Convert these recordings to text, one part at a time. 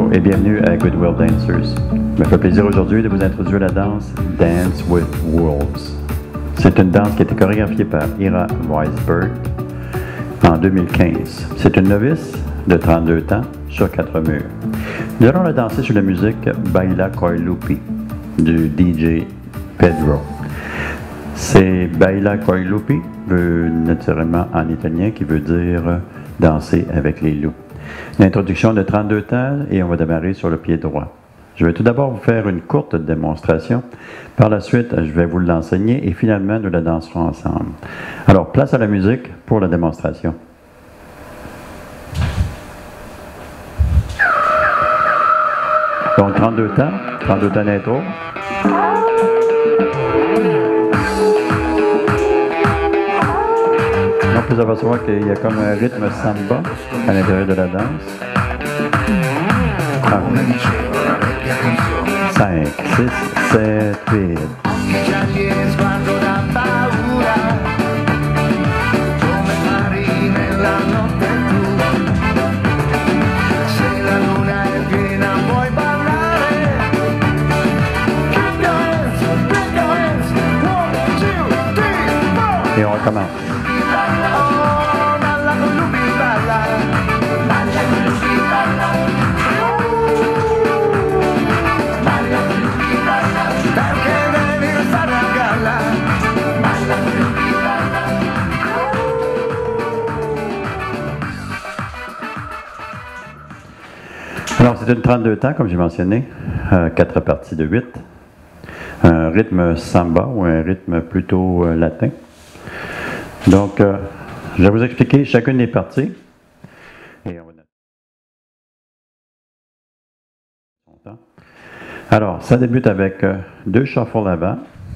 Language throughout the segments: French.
Bonjour et bienvenue à Goodwill Dancers. Il me fait plaisir aujourd'hui de vous introduire la danse Dance with Wolves. C'est une danse qui a été chorégraphiée par Ira Weisberg en 2015. C'est une novice de 32 ans sur 4 murs. Nous allons la danser sur la musique Baila coi lupi du DJ Pedro. C'est Baila coi lupi, naturellement en italien, qui veut dire danser avec les loups. L'introduction de 32 temps et on va démarrer sur le pied droit. Je vais tout d'abord vous faire une courte démonstration. Par la suite, je vais vous l'enseigner et finalement, nous la danserons ensemble. Alors, place à la musique pour la démonstration. Donc, 32 temps d'intro. Donc, vous apercevoir qu'il y a comme un rythme samba à l'intérieur de la danse. 5, 6, 7, 8. Et on recommence. Alors, c'est une 32 temps, comme j'ai mentionné, 4 parties de 8. Un rythme samba ou un rythme plutôt latin. Donc, je vais vous expliquer chacune des parties. Et on va... Alors, ça débute avec 2 shuffles avant,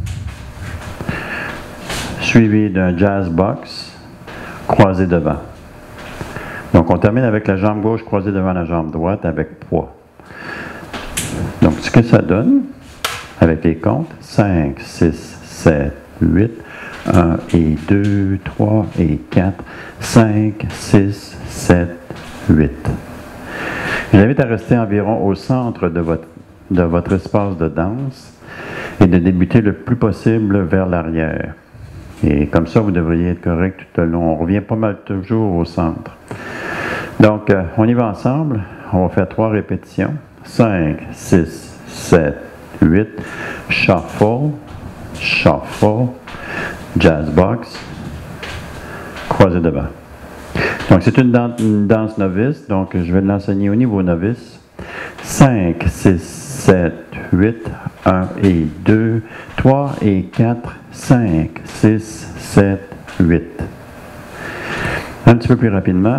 suivi d'un jazz box croisé devant. Donc, on termine avec la jambe gauche croisée devant la jambe droite avec poids. Donc, ce que ça donne, avec les comptes, 5, 6, 7, 8, 1 et 2, 3 et 4, 5, 6, 7, 8. Je vous invite à rester environ au centre de votre espace de danse et de débuter le plus possible vers l'arrière. Et comme ça, vous devriez être correct tout le long. On revient pas mal toujours au centre. Donc, on y va ensemble. On va faire 3 répétitions. 5, 6, 7, 8. Shuffle, shuffle, jazz box, croisé devant. Donc, c'est une danse novice. Donc, je vais l'enseigner au niveau novice. 5, 6, 7, 8. 1 et 2, 3 et 4, 5, 6, 7, 8. Un petit peu plus rapidement.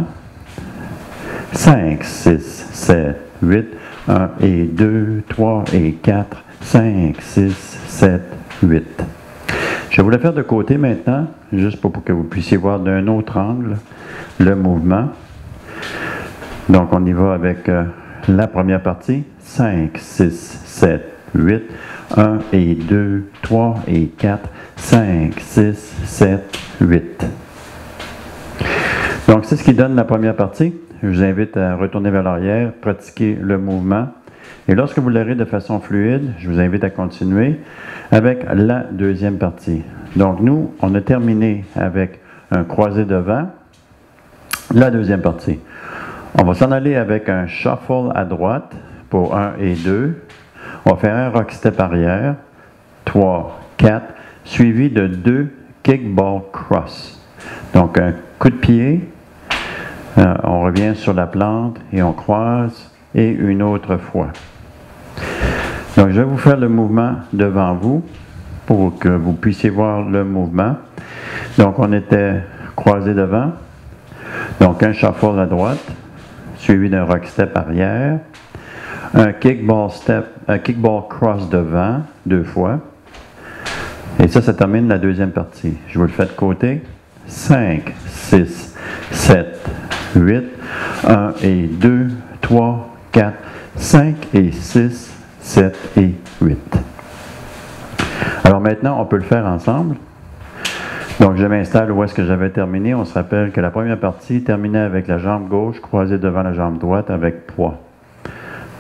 5, 6, 7, 8, 1 et 2, 3 et 4, 5, 6, 7, 8. Je vais vous le faire de côté maintenant, juste pour que vous puissiez voir d'un autre angle le mouvement. Donc, on y va avec la première partie. 5, 6, 7, 8, 1 et 2, 3 et 4, 5, 6, 7, 8. Donc, c'est ce qui donne la première partie. Je vous invite à retourner vers l'arrière, pratiquer le mouvement. Et lorsque vous l'aurez de façon fluide, je vous invite à continuer avec la deuxième partie. Donc, nous, on a terminé avec un croisé devant. La deuxième partie. On va s'en aller avec un shuffle à droite pour 1 et 2. On va faire un rock step arrière, 3, 4, suivi de 2 kickball cross. Donc, un coup de pied. On revient sur la plante et on croise et une autre fois. Donc, je vais vous faire le mouvement devant vous pour que vous puissiez voir le mouvement. Donc, on était croisé devant. Donc, un shuffle à droite, suivi d'un rock step arrière. Un kickball cross devant, 2 fois. Et ça termine la deuxième partie. Je vous le fais de côté. 5, 6, 7, 8, 1 et 2, 3, 4, 5 et 6, 7 et 8. Alors maintenant, on peut le faire ensemble. Donc, je m'installe où est-ce que j'avais terminé. On se rappelle que la première partie terminait avec la jambe gauche croisée devant la jambe droite avec poids.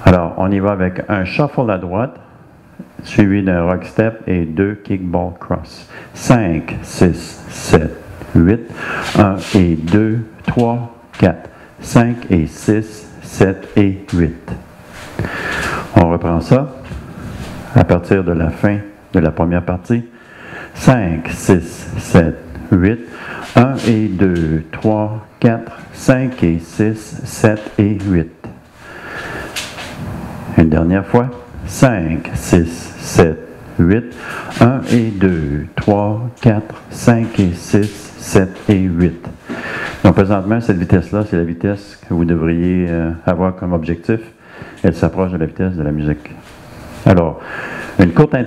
Alors, on y va avec un shuffle à droite, suivi d'un rock step et 2 kickball cross. 5, 6, 7, 8. 1 et 2, 3, 4, 5 et 6, 7 et 8. On reprend ça à partir de la fin de la première partie. 5, 6, 7, 8. 1 et 2, 3, 4, 5 et 6, 7 et 8. Une dernière fois. 5, 6, 7, 8. 1 et 2, 3, 4, 5 et 6, 7 et 8. Donc présentement, cette vitesse-là, c'est la vitesse que vous devriez avoir comme objectif. Elle s'approche de la vitesse de la musique. Alors, une courte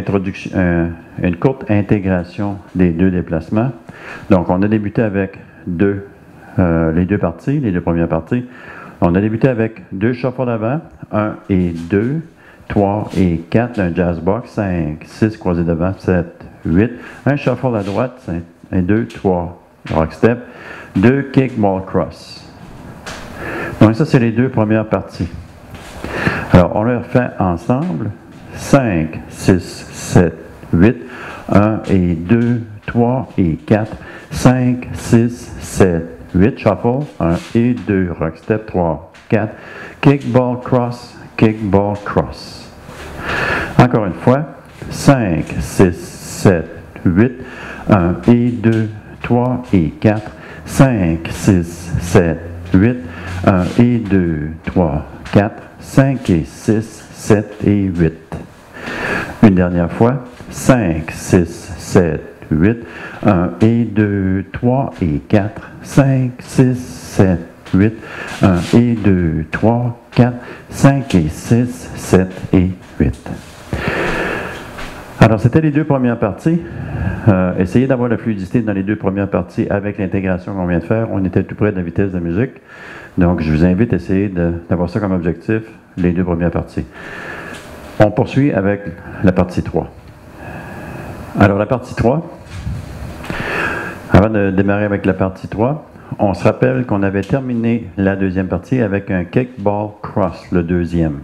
intégration des deux déplacements. Donc, on a débuté avec les deux parties, les deux premières parties. On a débuté avec 2 shuffles d'avant, 1 et 2, 3 et 4, un jazz box, 5, 6 croisés devant, 7, 8, un shuffle à droite, 5 et 2, 3, rock step, 2 kick ball cross. Donc ça, c'est les deux premières parties. Alors, on les refait ensemble. 5, 6, 7, 8, 1 et 2, 3 et 4, 5, 6, 7, 8, shuffle, 1 et 2, rock step, 3, 4, kick ball cross, kick ball cross. Encore une fois, 5, 6, 7, 8, 1 et 2, 3 et 4, 5, 6, 7, 8, 1 et 2, 3, 4, 5 et 6, 7 et 8. Une dernière fois, 5, 6, 7, 8, 1 et 2, 3 et 4, 5, 6, 7, 8, 1 et 2, 3, 4, 5 et 6, 7 et 8. Alors, c'était les deux premières parties. Essayez d'avoir la fluidité dans les deux premières parties avec l'intégration qu'on vient de faire. On était tout près de la vitesse de la musique. Donc, je vous invite à essayer d'avoir ça comme objectif, les deux premières parties. On poursuit avec la partie 3. Alors, la partie 3, avant de démarrer avec la partie 3, on se rappelle qu'on avait terminé la deuxième partie avec un kickball cross, le deuxième.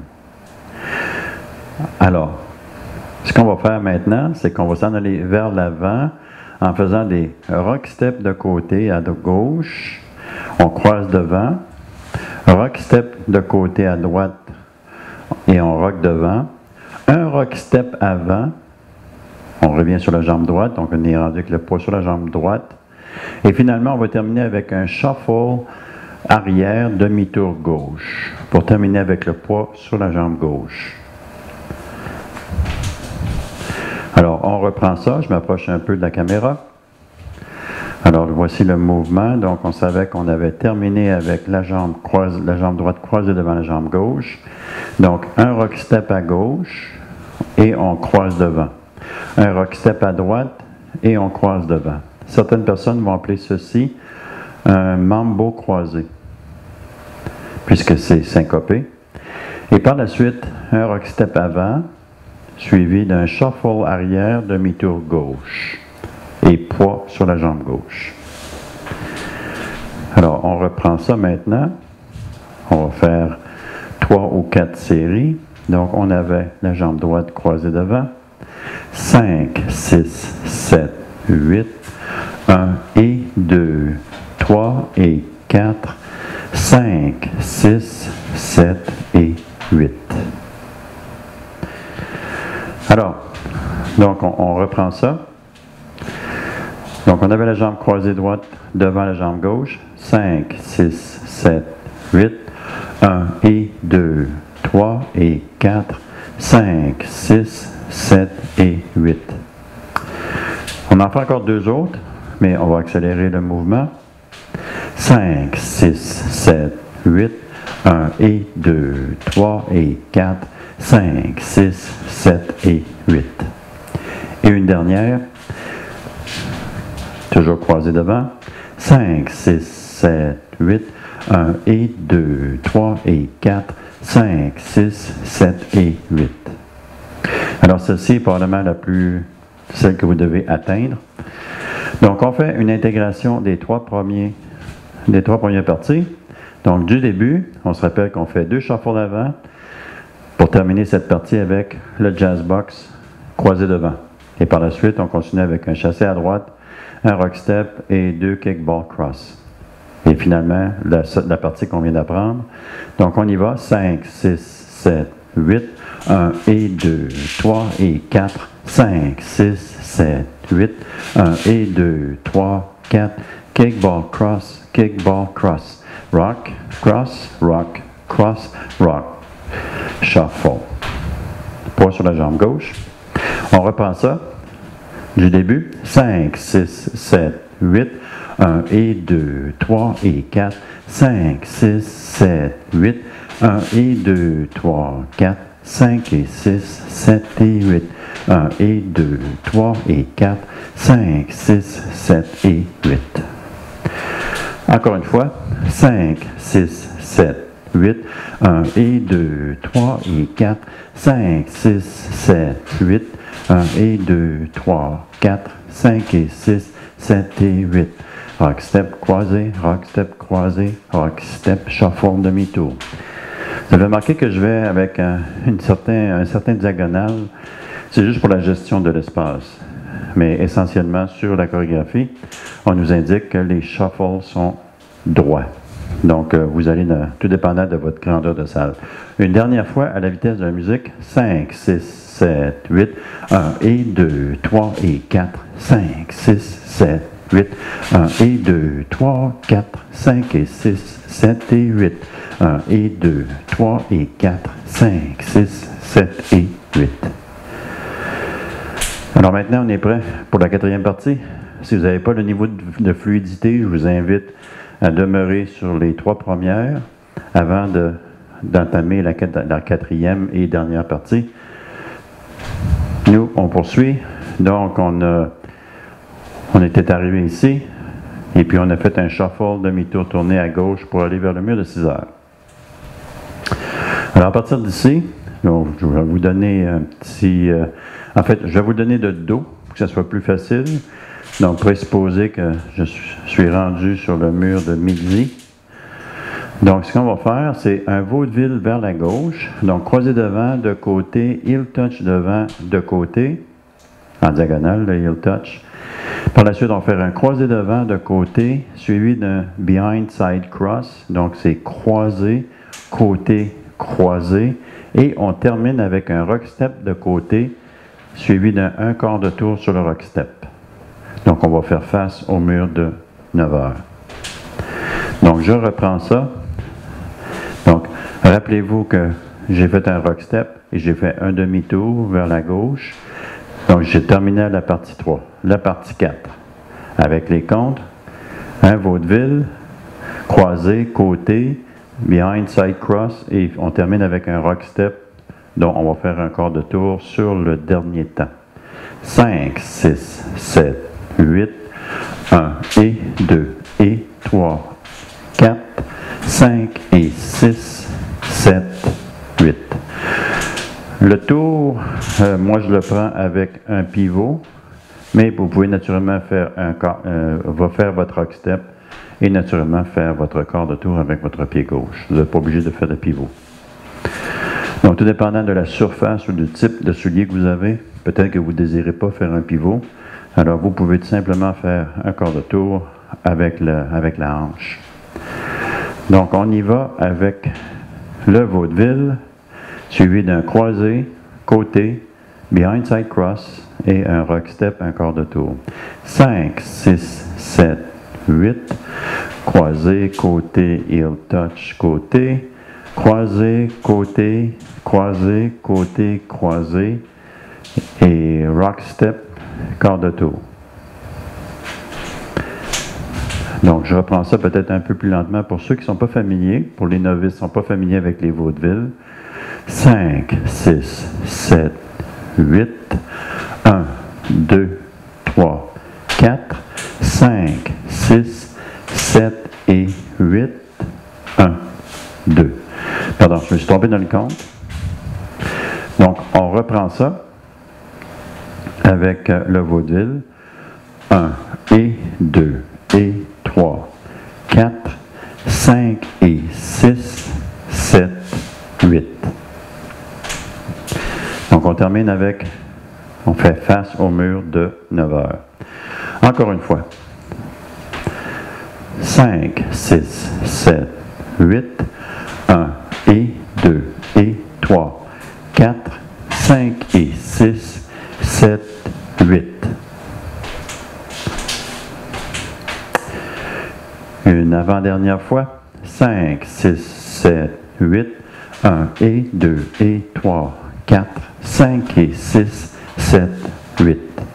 Alors, ce qu'on va faire maintenant, c'est qu'on va s'en aller vers l'avant en faisant des rock steps de côté à gauche. On croise devant. Rock step de côté à droite et on rock devant. Un rock step avant. On revient sur la jambe droite, donc on est rendu avec le poids sur la jambe droite. Et finalement, on va terminer avec un shuffle arrière, demi-tour gauche, pour terminer avec le poids sur la jambe gauche. Alors, on reprend ça. Je m'approche un peu de la caméra. Alors, voici le mouvement. Donc, on savait qu'on avait terminé avec la jambe droite croisée devant la jambe gauche. Donc, un rock step à gauche et on croise devant. Un rock step à droite et on croise devant. Certaines personnes vont appeler ceci un mambo croisé, puisque c'est syncopé. Et par la suite, un rock step avant, suivi d'un shuffle arrière, demi-tour gauche, et poids sur la jambe gauche. Alors, on reprend ça maintenant. On va faire 3 ou 4 séries. Donc, on avait la jambe droite croisée devant. 5, 6, 7, 8, 1 et 2, 3 et 4, 5, 6, 7 et 8. Alors, donc on reprend ça. Donc on avait la jambe croisée droite devant la jambe gauche. 5, 6, 7, 8, 1 et 2, 3 et 4, 5, 6, 7 et 8. On en fait encore 2 autres, mais on va accélérer le mouvement. 5, 6, 7, 8, 1 et 2, 3 et 4, 5, 6, 7 et 8. Et une dernière, toujours croisée devant. 5, 6, 7, 8, 1 et 2, 3 et 4, 5, 6, 7 et 8. Alors celle-ci est probablement celle que vous devez atteindre. Donc on fait une intégration des trois premières parties. Donc du début, on se rappelle qu'on fait 2 shuffles avant, Pour terminer cette partie avec le jazz box croisé devant. Et par la suite, on continue avec un chassé à droite, un rock step et 2 kickball cross. Et finalement, la partie qu'on vient d'apprendre. Donc, on y va. 5, 6, 7, 8. 1 et 2, 3 et 4. 5, 6, 7, 8. 1 et 2, 3, 4. Kickball cross, kickball cross. Rock, cross, rock, cross, rock. Shuffle. Poids sur la jambe gauche. On reprend ça du début. 5, 6, 7, 8. 1 et 2, 3 et 4. 5, 6, 7, 8. 1 et 2, 3, 4. 5 et 6, 7 et 8. 1 et 2, 3 et 4. 5, 6, 7 et 8. Encore une fois. 5, 6, 7, 8. 1 et 2, 3 et 4. 5, 6, 7, 8. 1 et 2, 3, 4. 5 et 6, 7 et 8. Rock step croisé, rock step, shuffle demi-tour. Vous avez remarqué que je vais avec un certain diagonale. C'est juste pour la gestion de l'espace. Mais essentiellement, sur la chorégraphie, on nous indique que les shuffles sont droits. Donc, vous allez, tout dépendant de votre grandeur de salle. Une dernière fois, à la vitesse de la musique, 5, 6, 7, 8, 1 et 2, 3 et 4, 5, 6, 7, 8, 1 et 2, 3, 4, 5 et 6, 7 et 8, 1 et 2, 3 et 4, 5, 6, 7 et 8. Alors maintenant, on est prêt pour la quatrième partie. Si vous n'avez pas le niveau de fluidité, je vous invite à demeurer sur les 3 premières avant d'entamer la quatrième et dernière partie. Nous, on poursuit. Donc, on était arrivé ici, et puis on a fait un shuffle, demi-tour tourné à gauche pour aller vers le mur de 6 heures. Alors, à partir d'ici, je vais vous donner un petit... en fait, je vais vous donner de dos, pour que ça soit plus facile. Donc, présupposer que je suis rendu sur le mur de midi. Donc, ce qu'on va faire, c'est un vaudeville vers la gauche. Donc, croisé devant, de côté, heel touch devant, de côté, en diagonale, le heel touch. Par la suite, on va faire un croisé devant, de côté, suivi d'un behind side cross. Donc, c'est croisé, côté, croisé. Et on termine avec un rock step de côté, suivi d'un 1/4 de tour sur le rock step. Donc, on va faire face au mur de 9 heures. Donc, je reprends ça. Donc, rappelez-vous que j'ai fait un rock step et j'ai fait un demi-tour vers la gauche. Donc, j'ai terminé la partie 3. La partie 4, avec les comptes, un vaudeville, croisé, côté, behind side cross, et on termine avec un rock step, dont on va faire un quart de tour sur le dernier temps. 5, 6, 7, 8, 1 et 2 et 3, 4, 5 et 6, 7, 8. Le tour, moi je le prends avec un pivot, mais vous pouvez naturellement faire faire votre rock step et naturellement faire votre quart de tour avec votre pied gauche. Vous n'êtes pas obligé de faire de pivot. Donc, tout dépendant de la surface ou du type de soulier que vous avez, peut-être que vous ne désirez pas faire un pivot. Alors, vous pouvez tout simplement faire un quart de tour avec la hanche. Donc, on y va avec le vaudeville, suivi d'un croisé, côté, behind side cross et un rock step, un quart de tour. 5, 6, 7, 8, croisé, côté, heel touch, côté, croisé, côté, croisé, côté, croisé et rock step, quart de tour. Donc, je reprends ça peut-être un peu plus lentement pour ceux qui ne sont pas familiers. Pour les novices qui ne sont pas familiers avec les vaudevilles. 5, 6, 7, 8, 1, 2, 3, 4, 5, 6, 7 et 8, 1, 2. Pardon, je me suis trompé dans le compte. Donc, on reprend ça avec le vaudeville. 1 et 2 et 3, 4, 5 et 6, 7, 8. Donc, on termine avec, on fait face au mur de 9 heures. Encore une fois. 5, 6, 7, 8, 1 et 2 et 3, 4, 5 et 6, 7, 8. Une avant-dernière fois. 5, 6, 7, 8, 1 et 2 et 3, 4, 5 et 6, 7, 8.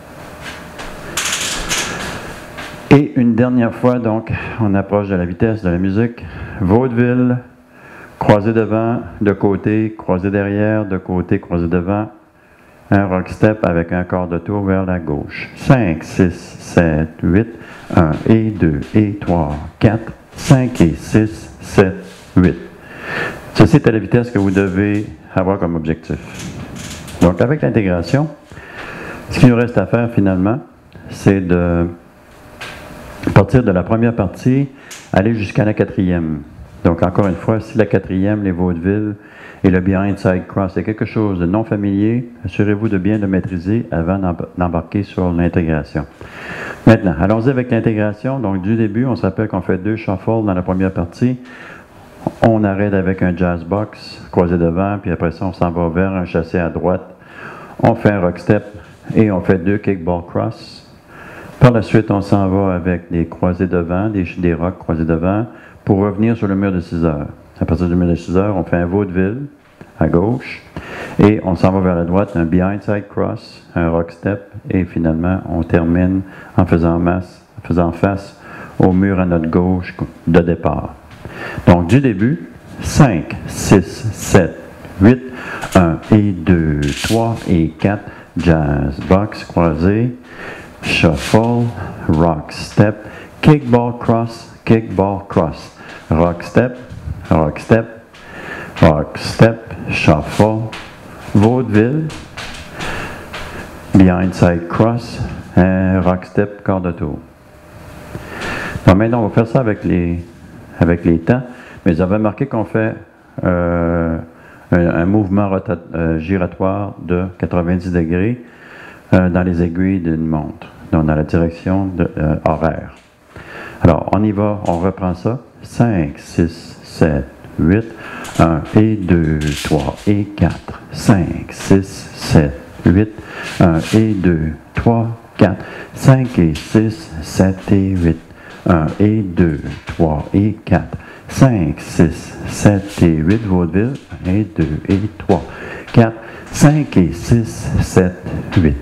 Et une dernière fois, donc, on approche de la vitesse de la musique. Vaudeville, croisé devant, de côté, croisé derrière, de côté, croisé devant. Un rock step avec un quart de tour vers la gauche. 5, 6, 7, 8, 1 et 2 et 3, 4, 5 et 6, 7, 8. Ceci est à la vitesse que vous devez avoir comme objectif. Donc, avec l'intégration, ce qu'il nous reste à faire finalement, c'est de partir de la première partie, aller jusqu'à la quatrième. Donc, encore une fois, si la quatrième, les vaudevilles et le behind side cross est quelque chose de non familier, assurez-vous de bien le maîtriser avant d'embarquer sur l'intégration. Maintenant, allons-y avec l'intégration. Donc, du début, on se rappelle qu'on fait 2 shuffles dans la première partie. On arrête avec un jazz box croisé devant, puis après ça, on s'en va vers un chassé à droite. On fait un rock step et on fait 2 kickball cross. Par la suite, on s'en va avec des croisés devant, des rocks croisés devant, pour revenir sur le mur de 6 heures. À partir du mur de 6 heures, on fait un vaudeville à gauche, et on s'en va vers la droite, un behind side cross, un rock step, et finalement, on termine en faisant face au mur à notre gauche de départ. Donc, du début, 5, 6, 7, 8, 1 et 2, 3 et 4, jazz, box, croisé, shuffle, rock step, kickball cross, rock step, rock step, rock step, shuffle, vaudeville, behind side cross, rock step, quart de tour. Donc maintenant, on va faire ça avec les temps, mais vous avez remarqué qu'on fait un mouvement giratoire de 90 degrés dans les aiguilles d'une montre, donc dans la direction horaire. Alors, on y va, on reprend ça. 5, 6, 7, 8, 1 et 2, 3 et 4, 5, 6, 7, 8, 1 et 2, 3, 4, 5 et 6, 7 et 8, 1 et 2, 3 et 4, 5, 6, 7 et 8, vaudeville, 1 et 2 et 3, 4, 5 et 6, 7, 8.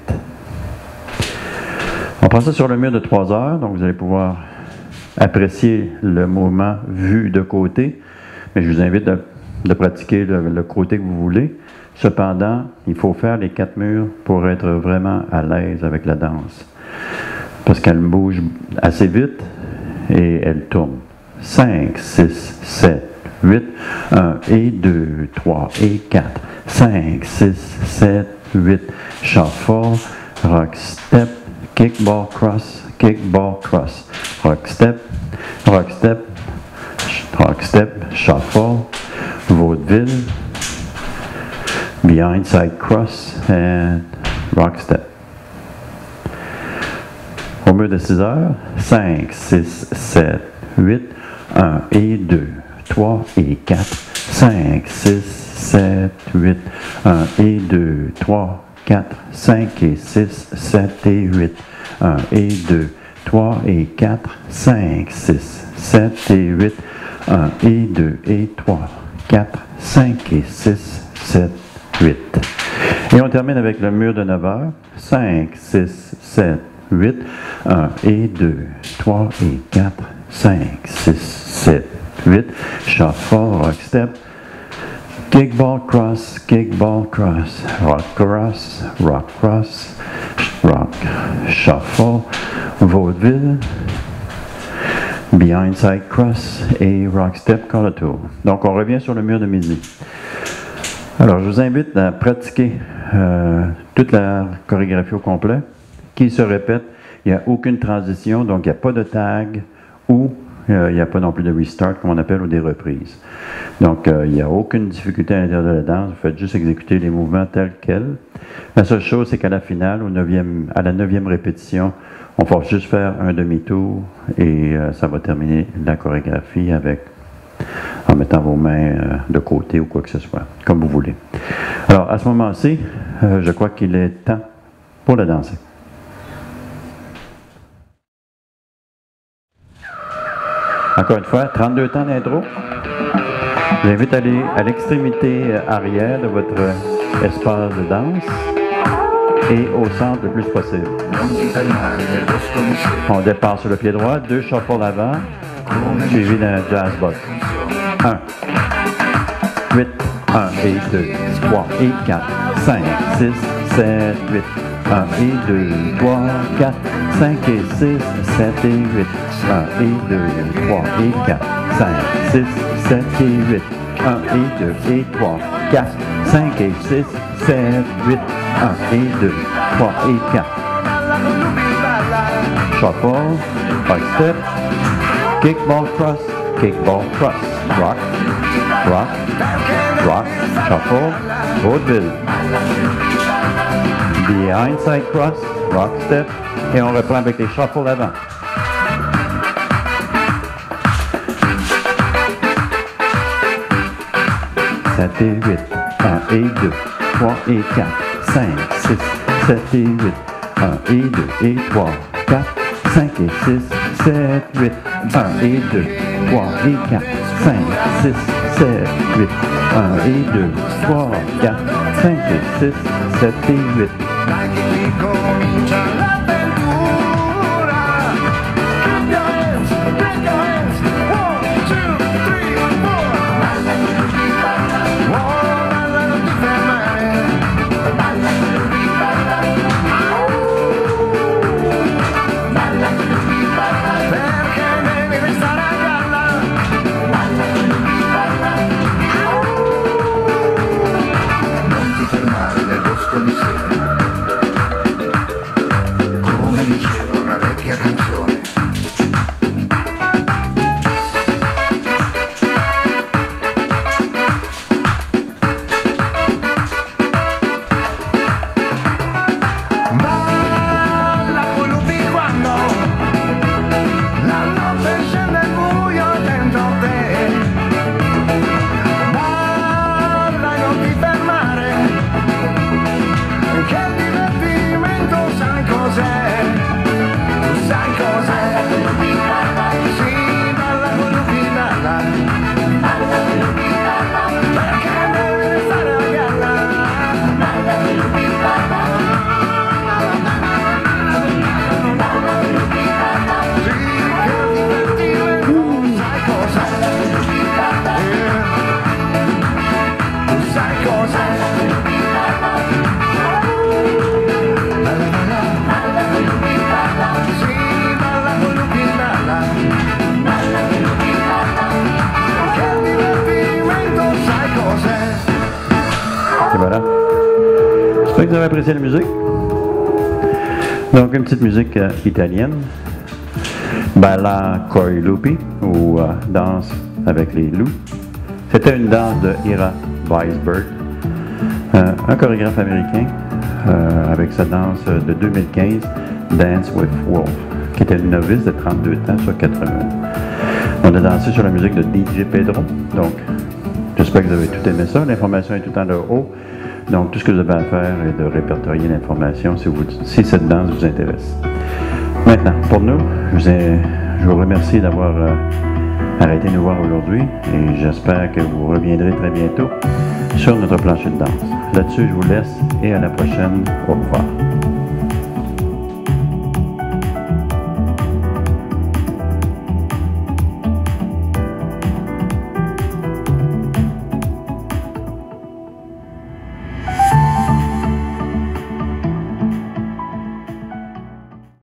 On prend ça sur le mur de 3 heures, donc vous allez pouvoir apprécier le mouvement vu de côté, mais je vous invite de pratiquer le côté que vous voulez. Cependant, il faut faire les 4 murs pour être vraiment à l'aise avec la danse, parce qu'elle bouge assez vite et elle tourne. 5, 6, 7, 8, 1 et 2, 3 et 4, 5, 6, 7, 8, shuffle, rock step, kickball cross, rock step, rock step, rock step, shuffle, vaudeville, behind side cross, and rock step. Au mur de 6 heures, 5, 6, 7, 8, 1 et 2, 3 et 4, 5, 6, 7, 8, 1 et 2, 3, 4, 5 et 6, 7 et 8, 1 et 2, 3 et 4, 5, 6, 7 et 8, 1 et 2 et 3, 4, 5 et 6, 7, 8. Et on termine avec le mur de 9 heures. 5, 6, 7, 8, 1 et 2, 3 et 4, 5, 6, 7, 8, shuffle, rock step, kickball cross, rock cross, rock, shuffle, vaudeville, behind side cross et rock step quart de tour. Donc on revient sur le mur de midi. Alors je vous invite à pratiquer toute la chorégraphie au complet, qui se répète. Il n'y a aucune transition, donc il n'y a pas de tag ou Il n'y a pas non plus de restart, comme on appelle, ou des reprises. Donc, il n'y a aucune difficulté à l'intérieur de la danse. Vous faites juste exécuter les mouvements tels quels. La seule chose, c'est qu'à la finale, à la 9e répétition, on va juste faire un demi-tour et ça va terminer la chorégraphie en mettant vos mains de côté ou quoi que ce soit, comme vous voulez. Alors, à ce moment-ci, je crois qu'il est temps pour la danser. Encore une fois, 32 temps d'intro. Je vous invite à aller à l'extrémité arrière de votre espace de danse et au centre le plus possible. On départ sur le pied droit, 2 shuffles avant, suivi d'un jazz box. 1, 8, 1 et 2, 3 et 4, 5, 6, 7, 8. 1 et 2, 3, 4, 5 et 6, 7 et 8. 1 et 2, 3 et 4, 5, 6, 7 et 8. 1 et 2 et 3, 4, 5 et 6, 7, 8. 1 et 2, 3 et 4. Shuffle, right step, kickball cross, rock, rock, rock, shuffle, vaudeville. Behind side cross, rock step, et on reprend avec les shuffles avant. Et 8, 1 et 2, 3 et 4, 5, 6, 7 et 8, 1 et 2 et 3, 4, 5 et 6, 7, 8, 1 et 2, 3 et 4, 5, 6, 7, 8, 1 et 2, 3, 4, 5 et 6, 7 et 8. J'espère que vous avez apprécié la musique. Donc, une petite musique italienne. Balla coi lupi, ou danse avec les loups. C'était une danse de Ira Weisberg, un chorégraphe américain, avec sa danse de 2015, Dance with Wolf, qui était une novice de 32 ans sur 80. On a dansé sur la musique de DJ Pedro. Donc, j'espère que vous avez tout aimé ça. L'information est tout en haut. Donc, tout ce que vous avez à faire est de répertorier l'information si cette danse vous intéresse. Maintenant, pour nous, je vous remercie d'avoir arrêté de nous voir aujourd'hui et j'espère que vous reviendrez très bientôt sur notre plancher de danse. Là-dessus, je vous laisse et à la prochaine. Au revoir.